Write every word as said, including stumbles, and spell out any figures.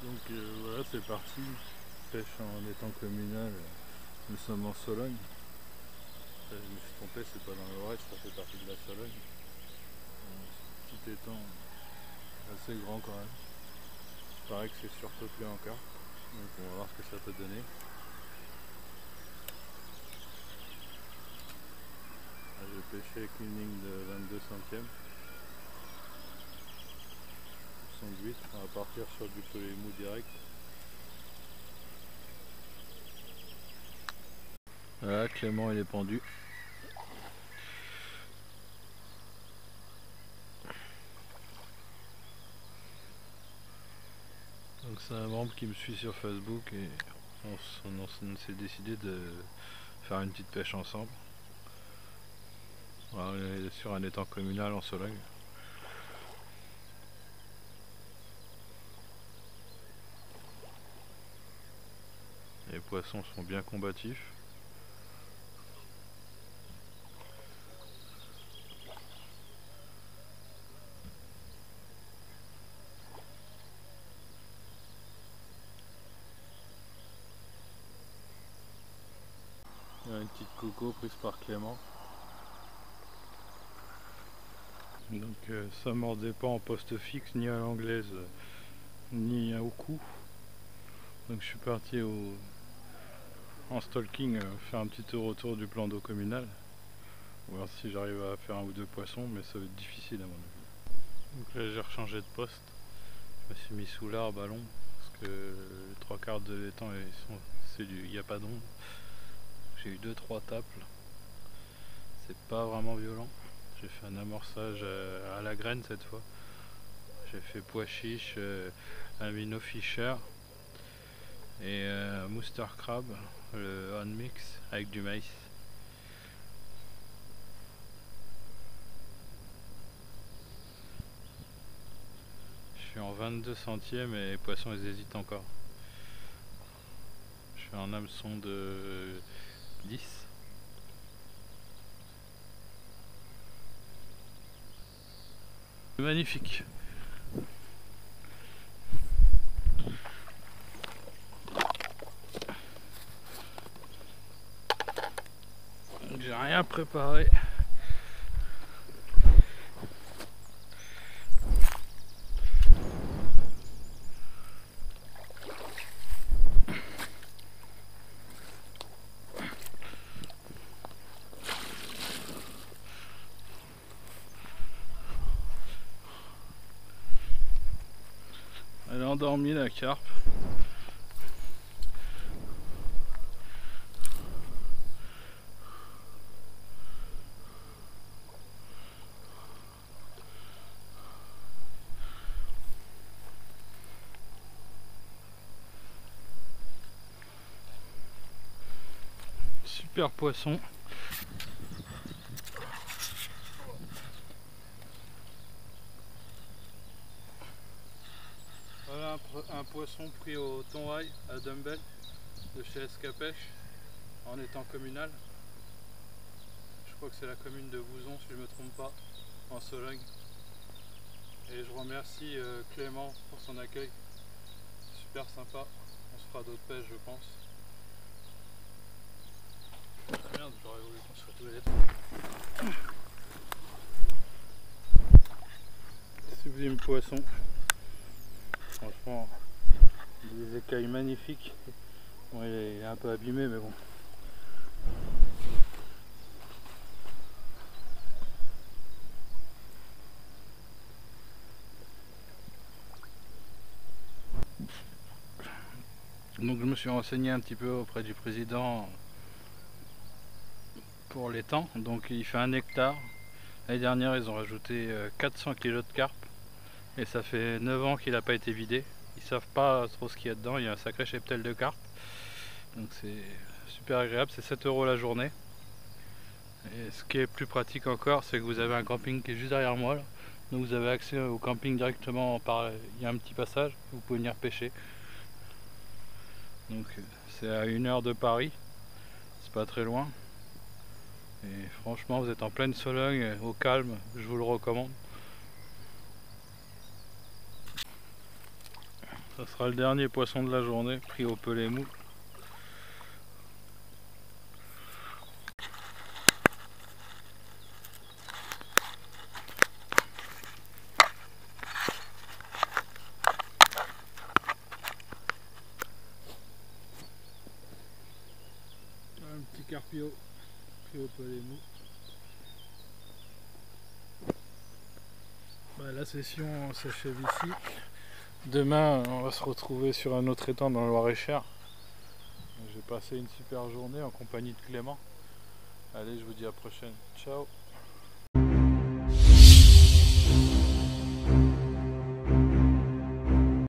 Donc euh, voilà, c'est parti, pêche en étang communal, nous sommes en Sologne. Je me suis trompé, c'est pas dans l'Orette, ça fait partie de la Sologne. Un petit étang assez grand quand même. Il paraît que c'est surpeuplé encore, donc on va voir ce que ça peut donner. Là, j'ai pêché avec une ligne de vingt-deux centièmes. soixante-huit, on va partir sur du polémou direct. Voilà, Clément il est pendu. Donc c'est un membre qui me suit sur Facebook et on, on, on s'est décidé de faire une petite pêche ensemble. Voilà, on est sur un étang communal en Sologne. Les poissons sont bien combatifs. Il y a une petite coco prise par Clément. Donc euh, ça mordait pas en poste fixe, ni à l'anglaise, ni au cou. Donc je suis parti au, en stalking euh, faire un petit tour autour du plan d'eau communal. Voir si j'arrive à faire un ou deux poissons, mais ça va être difficile à mon avis. Donc là j'ai rechangé de poste. Je me suis mis sous l'arbre à l'ombre parce que les trois quarts de l'étang il n'y a pas d'ombre. J'ai eu deux trois tapes. C'est pas vraiment violent. J'ai fait un amorçage à la graine cette fois. J'ai fait pois chiche, un minnow fisher et un mouster crab, le on mix avec du maïs. Je suis en vingt-deux centièmes et les poissons ils hésitent encore. Je suis en hameçon de dix. Magnifique. J'ai rien préparé. Elle est endormie la carpe. Super poisson. Voilà un, un poisson pris au thon rail à Dumbbell de chez Escapèche en étang communal. Je crois que c'est la commune de Vouzon si je ne me trompe pas, en Sologne. Et je remercie euh, Clément pour son accueil. Super sympa. On se fera d'autres pêches je pense. Ah merde, j'aurais voulu qu'on se retrouve les deux. Sublime poisson. Franchement, des écailles magnifiques. Bon, il est un peu abîmé mais bon. Donc je me suis renseigné un petit peu auprès du président pour l'étang. Donc il fait un hectare. L'année dernière ils ont rajouté quatre cents kilos de carpe. Et ça fait neuf ans qu'il n'a pas été vidé. Ils savent pas trop ce qu'il y a dedans. Il y a un sacré cheptel de carpe. Donc c'est super agréable. C'est sept euros la journée. Et ce qui est plus pratique encore, c'est que vous avez un camping qui est juste derrière moi. Là. Donc vous avez accès au camping directement par. Il y a un petit passage. Vous pouvez venir pêcher. Donc c'est à une heure de Paris. C'est pas très loin. Et franchement, vous êtes en pleine Sologne, au calme. Je vous le recommande. Ça sera le dernier poisson de la journée, pris au pelé mou. Un petit carpio pris au pelé mou. Bah, la session s'achève ici. Demain, on va se retrouver sur un autre étang dans le Loir-et-Cher. J'ai passé une super journée en compagnie de Clément. Allez, je vous dis à la prochaine. Ciao.